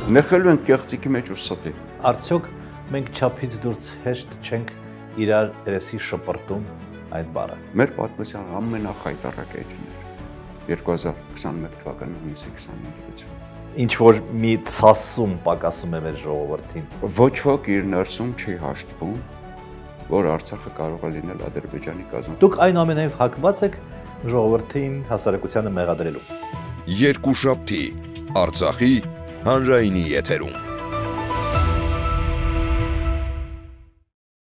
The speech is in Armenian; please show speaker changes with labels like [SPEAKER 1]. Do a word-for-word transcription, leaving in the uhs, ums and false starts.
[SPEAKER 1] Նեղելու ենք կեղծիքի մեջ ու ստի։
[SPEAKER 2] Արդյոք մենք չափից դուրս հեշտ չենք իրար երեսի շպրտում այդ բառը։
[SPEAKER 1] Մեր պատմության ամենախայտառակ էջն էր երկու հազար քսաներեք թվականի հունիսի քսաներկը։
[SPEAKER 2] Ինչ որ մի ցասում պակասում է մեր ժողովրդին։
[SPEAKER 1] Ոչ ոք իր ներսում չի հաշտվում, որ Արցախը կարող է լինել Ադրբեջանի կազմում։
[SPEAKER 2] Դուք այնուամենայնիվ հակված եք ժողովրդին հասարակությանը մեղադրելու։
[SPEAKER 3] Երկուշաբթի Արցախի հանրայինի եթերում։